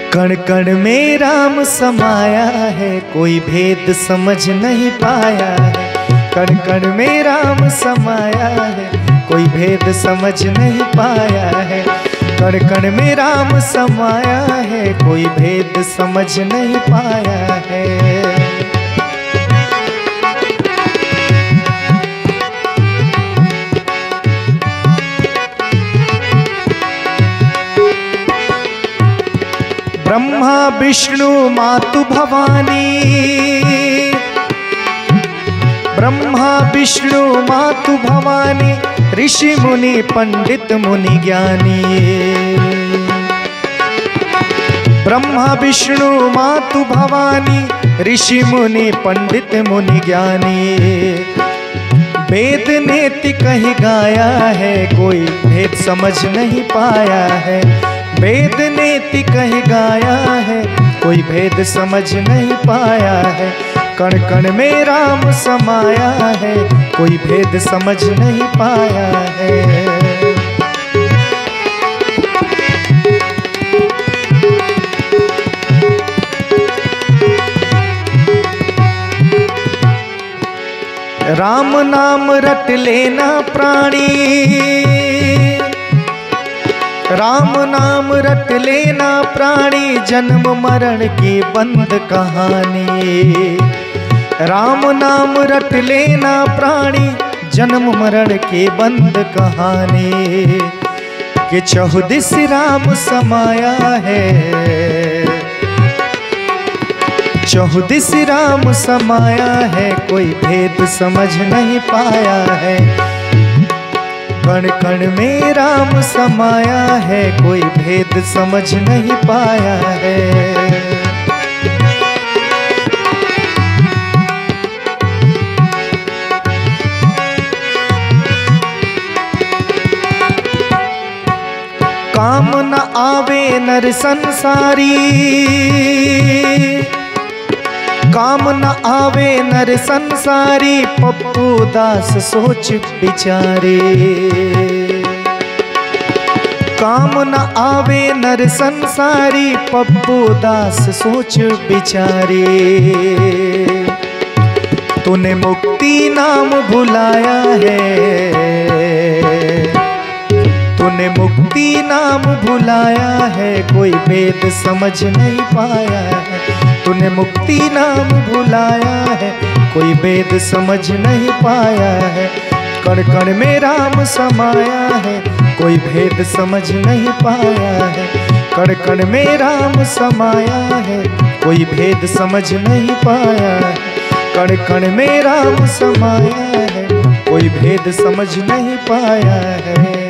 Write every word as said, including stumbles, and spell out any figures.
कण कण में राम समाया है, कोई भेद समझ नहीं पाया है। कण कण में राम समाया है, कोई भेद समझ नहीं पाया है। कण कण में राम समाया है, कोई भेद समझ नहीं पाया है। ब्रह्मा विष्णु मातु भवानी, ब्रह्मा विष्णु मातु भवानी, ऋषि मुनि पंडित मुनि ज्ञानी। ब्रह्मा विष्णु मातु भवानी, ऋषि मुनि पंडित मुनि ज्ञानी। वेद नेति कहीं गाया है, कोई भेद समझ नहीं पाया है। वेद नेति कहीं गाया है, कोई भेद समझ नहीं पाया है। कण कण में राम समाया है, कोई भेद समझ नहीं पाया है। राम नाम रट लेना प्राणी, राम नाम रट लेना प्राणी, जन्म मरण की बंद कहानी। राम नाम रट लेना प्राणी, जन्म मरण की बंद कहानी। कि चहुदिस राम समाया है, चहुदिस राम समाया है, कोई भेद समझ नहीं पाया है। कण कण में राम समाया है, कोई भेद समझ नहीं पाया है। काम न आवे नर संसारी, काम न आवे नर संसारी, पप्पू दास सोच बिचारे। काम न आवे नर संसारी, पप्पू दास सोच बिचारे। तूने मुक्ति नाम भुलाया है, तूने मुक्ति नाम भुलाया है, कोई भेद समझ नहीं पाया है। तूने मुक्ति नाम भुलाया है, कोई भेद समझ नहीं पाया है। कण कण में राम समाया है, कोई भेद समझ नहीं पाया है। कण कण में राम समाया है, कोई भेद समझ नहीं पाया है। कण कण में राम समाया है, कोई भेद समझ नहीं पाया है।